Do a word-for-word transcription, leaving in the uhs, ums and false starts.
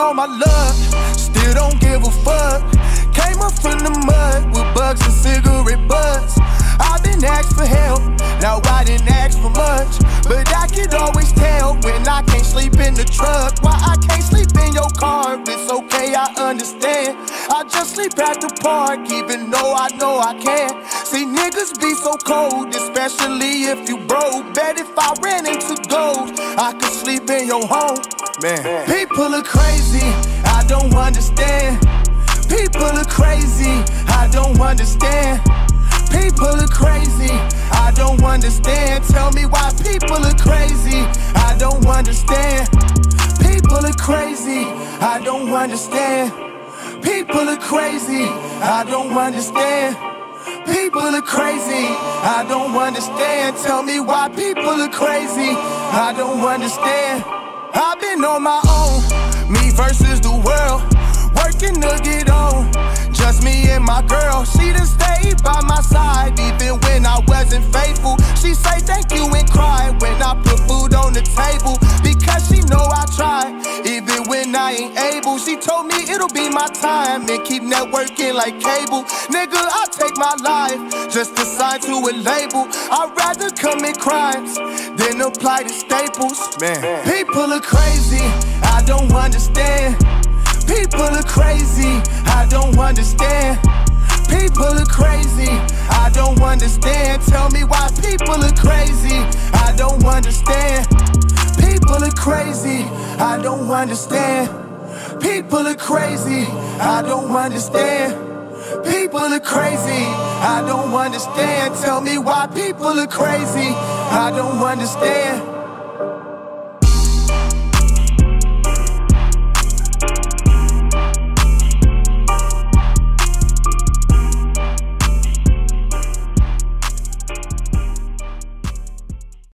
all my luck, still don't give a fuck. Came up from the mud with bugs and cigarette butts. I've been asked for help, now I didn't ask for much, but I can always tell when I can't sleep in the truck. Why I can't sleep in your car, it's okay, I understand. I just sleep at the park, even though I know I can't. See, niggas be so cold, especially if you broke. Bet if I ran into gold, I could sleep in your home. Man, people are crazy, I don't understand. People are crazy, I don't understand. People are crazy, I don't understand. Tell me why people are crazy, I don't understand. People are crazy, I don't understand. People are crazy, I don't understand. People are crazy, I don't understand. Tell me why people are crazy, I don't understand. I've been on my own, me versus the world, working to get on, just me and my girl. She done stayed by my side even when I wasn't faithful. She say thank you and cry when I put food on the table, because she know I tried even when I ain't able. She told me it'll be my time and keep networking like cable. Nigga, I take my life just to sign to a label. I'd rather commit crimes than apply to staples. Man, people are crazy, I don't understand. People are crazy, I don't understand. People are crazy, I don't understand. Tell me why people are crazy, I don't understand. People are crazy, I don't understand. People are crazy, I don't understand. People are crazy, I don't understand. Tell me why people are crazy, I don't understand.